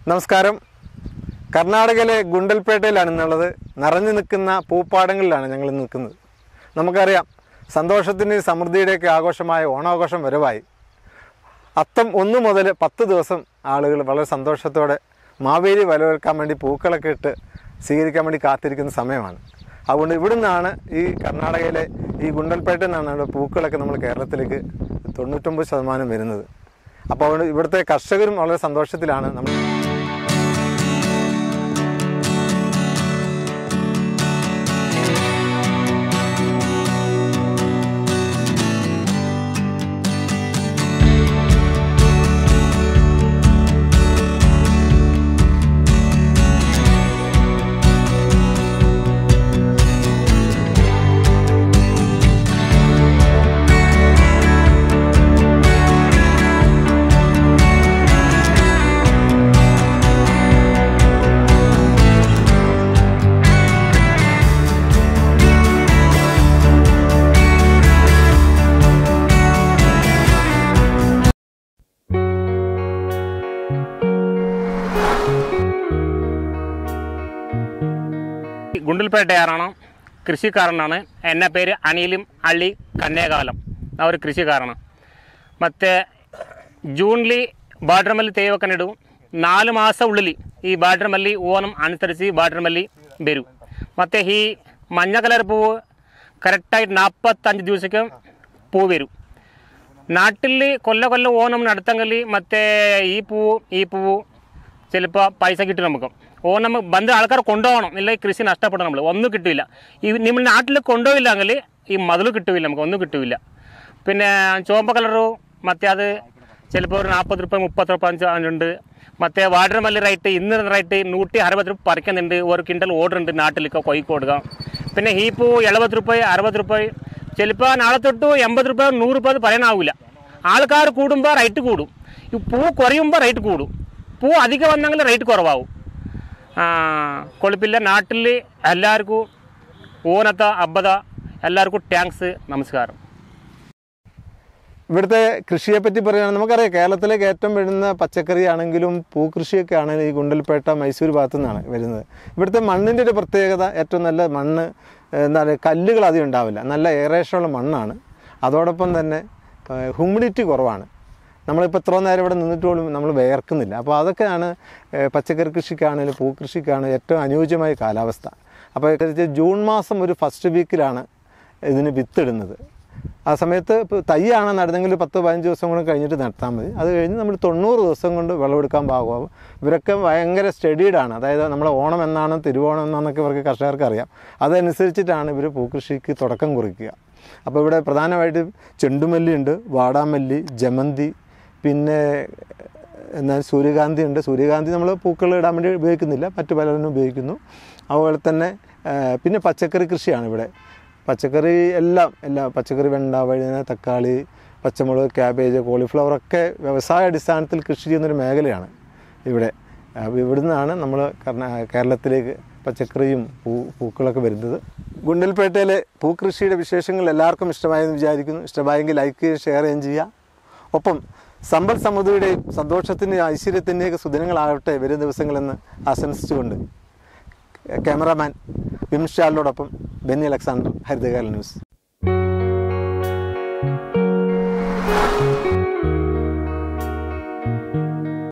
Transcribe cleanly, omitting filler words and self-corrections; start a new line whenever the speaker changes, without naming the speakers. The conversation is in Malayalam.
നമസ്കാരം. കർണാടകയിലെ ഗുണ്ടൽപേട്ടയിലാണ് ഇന്നുള്ളത്. നിറഞ്ഞു നിൽക്കുന്ന പൂപ്പാടങ്ങളിലാണ് ഞങ്ങൾ നിൽക്കുന്നത്. നമുക്കറിയാം, സന്തോഷത്തിൻ്റെയും സമൃദ്ധിയുടെയൊക്കെ ആഘോഷമായ ഓണാഘോഷം വരവായി. അത്തം 1 മുതൽ 10 ദിവസം ആളുകൾ വളരെ സന്തോഷത്തോടെ മാവേലി വരവേൽക്കാൻ വേണ്ടി പൂക്കളൊക്കെ ഇട്ട് സ്വീകരിക്കാൻ വേണ്ടി കാത്തിരിക്കുന്ന സമയമാണ്. അതുകൊണ്ട് ഇവിടെ നിന്നാണ് ഈ കർണാടകയിലെ ഈ ഗുണ്ടൽപേട്ടയിൽ നിന്നാണ് പൂക്കളൊക്കെ നമ്മൾ കേരളത്തിലേക്ക് 99% വരുന്നത്. അപ്പോൾ അതുകൊണ്ട് ഇവിടുത്തെ കർഷകരും വളരെ സന്തോഷത്തിലാണ്. നമ്മൾ
ഗുണ്ടൽപേട്ടയാറാണ്, കൃഷിക്കാരനാണ്. എൻ്റെ പേര് അനിലും അള്ളി കന്നേകാലം. ആ ഒരു കൃഷിക്കാരനാണ്. ಮತ್ತು ಜೂನ್ಲಿ ಬಾರ್ಡ್ರ್ ಮಲ್ಲಿ ತೇವಕ್ಕನಿಡು 4 ಮಾಸ ಉಳ್ಳಿ ಈ ಬಾರ್ಡ್ರ್ ಮಲ್ಲಿ ಓಣಂ ಅನುಸರಿಸಿ ಬಾರ್ಡ್ರ್ ಮಲ್ಲಿ ಬೇರು. ಮತ್ತು ಈ മഞ്ഞ കളർ പൂവ് കറക്റ്റായിട്ട് 45 ദിവസಕ್ಕೆ പൂ വരും. നാട്ടിൽ കൊല്ല ഓണം നടത്തെങ്കിൽ മറ്റേ ഈ പൂവ് ചിലപ്പോൾ പൈസ കിട്ടും. നമുക്ക് ഓണം ಬಂದು ആൾക്കാർ കൊണ്ടുപോകണം, ഇല്ല കൃഷി നഷ്ടപ്പെടും. നമ്മൾ ഒന്നും കിട്ടില്ല. ഈ നമ്മൾ നാട്ടിൽ കൊണ്ടുപോയില്ലെങ്കിൽ ഈ മതിൽ കിട്ടില്ല, നമുക്ക് ഒന്നും കിട്ടില്ല. പിന്നെ ചുവപ്പ് കളറു മറ്റേ അത് ചിലപ്പോൾ ഒരു 40 രൂപ 30 രൂപ ഉണ്ട്. മറ്റേ വാട്ടർ മല്ലി റേറ്റ് ഇന്ന് റേറ്റ് 160 രൂപ പറിക്കുന്നുണ്ട്. ഒരു കിണ്ടൽ ഓർഡർ ഉണ്ട് നാട്ടിലേക്ക് കോഴിക്കോട്. പിന്നെ ഈ പൂ 70 രൂപ 60 രൂപ, ചിലപ്പോൾ നാളെ തൊട്ട് 80 രൂപ 100 രൂപ അത് പറയാനാവില്ല. ആൾക്കാർ കൂടുമ്പോൾ റേറ്റ് കൂടും. ഈ പൂ കുറയുമ്പോൾ റേറ്റ് കൂടും. പൂ അധികം വന്നെങ്കിൽ റേറ്റ് കുറവാകും. കൊഴുപ്പില്ല. നാട്ടിൽ എല്ലാവർക്കും ഓണത്ത ഹബ്ബത എല്ലാവർക്കും താങ്ക്സ്, നമസ്കാരം.
ഇവിടുത്തെ കൃഷിയെപ്പറ്റി പറയുകയാണെങ്കിൽ നമുക്കറിയാം, കേരളത്തിലേക്ക് ഏറ്റവും വരുന്ന പച്ചക്കറി ആണെങ്കിലും പൂക്കൃഷിയൊക്കെ ആണെങ്കിലും ഈ ഗുണ്ടൽപേട്ട മൈസൂർ ഭാഗത്തു നിന്നാണ് വരുന്നത്. ഇവിടുത്തെ മണ്ണിൻ്റെ ഒരു പ്രത്യേകത, ഏറ്റവും നല്ല മണ്ണ്, എന്താ പറയുക, കല്ലുകൾ അധികം ഉണ്ടാവില്ല, നല്ല എയറേഷനുള്ള മണ്ണാണ്. അതോടൊപ്പം തന്നെ ഹ്യൂമിഡിറ്റി കുറവാണ്. നമ്മളിപ്പോൾ ഇത്ര നേരം ഇവിടെ നിന്നിട്ട് പോലും നമ്മൾ വിയർക്കുന്നില്ല. അപ്പോൾ അതൊക്കെയാണ് പച്ചക്കറി കൃഷിക്കാണെങ്കിലും പൂക്കൃഷിക്കാണെങ്കിലും ഏറ്റവും അനുയോജ്യമായ കാലാവസ്ഥ. അപ്പോൾ ജൂൺ മാസം ഒരു ഫസ്റ്റ് വീക്കിലാണ് ഇതിന് വിത്തിടുന്നത്. ആ സമയത്ത് ഇപ്പോൾ തൈയാണ് നടുന്നെങ്കിൽ 10-15 ദിവസം കൊണ്ട് കഴിഞ്ഞിട്ട് നടത്താൻ മതി. അത് കഴിഞ്ഞ് നമ്മൾ 90 ദിവസം കൊണ്ട് വിളവെടുക്കാൻ പാകമാകും. ഇവരൊക്കെ ഭയങ്കര സ്റ്റഡീഡാണ്. അതായത് നമ്മളെ ഓണം എന്നാണ്, തിരുവോണം എന്നാണെന്നൊക്കെ ഇവർക്ക് കർഷകർക്ക് അറിയാം. അതനുസരിച്ചിട്ടാണ് ഇവർ പൂക്കൃഷിക്ക് തുടക്കം കുറിക്കുക. അപ്പോൾ ഇവിടെ പ്രധാനമായിട്ടും ചെണ്ടുമല്ലി ഉണ്ട്, വാടാമല്ലി, ജമന്തി, പിന്നെ എന്നാൽ സൂര്യകാന്തി ഉണ്ട്. സൂര്യകാന്തി നമ്മൾ പൂക്കൾ ഇടാൻ വേണ്ടി ഉപയോഗിക്കുന്നില്ല, മറ്റു പലരും ഉപയോഗിക്കുന്നു. അതുപോലെ തന്നെ പിന്നെ പച്ചക്കറി കൃഷിയാണ് ഇവിടെ. പച്ചക്കറി എല്ലാ പച്ചക്കറി, വെണ്ട, വഴുതന, തക്കാളി, പച്ചമുളക്, ക്യാബേജ്, കോളിഫ്ലവറൊക്കെ വ്യവസായ അടിസ്ഥാനത്തിൽ കൃഷി ചെയ്യുന്നൊരു മേഖലയാണ് ഇവിടെ. അപ്പോൾ ഇവിടെ നിന്നാണ് നമ്മൾ കേരളത്തിലേക്ക് പച്ചക്കറിയും പൂക്കളൊക്കെ വരുന്നത്. ഗുണ്ടൽപേട്ടയിലെ പൂക്കൃഷിയുടെ വിശേഷങ്ങൾ എല്ലാവർക്കും ഇഷ്ടമായെന്ന് വിചാരിക്കുന്നു. ഇഷ്ടമായെങ്കിൽ ലൈക്ക് ചെയ്യുക, ഷെയർ ചെയ്യുകയും ചെയ്യുക. ഒപ്പം സമ്പൽ സമൃദ്ധിയുടെയും സന്തോഷത്തിൻ്റെയും ഐശ്വര്യത്തിൻ്റെയൊക്കെ സുദിനങ്ങളാവട്ടെ വരും ദിവസങ്ങളെന്ന് ആശംസിച്ചുകൊണ്ട് ക്യാമറാമാൻ വിംഷാലിനോടൊപ്പം ബെന്നി അലക്സാണ്ടർ, ഹരിതകാല ന്യൂസ്.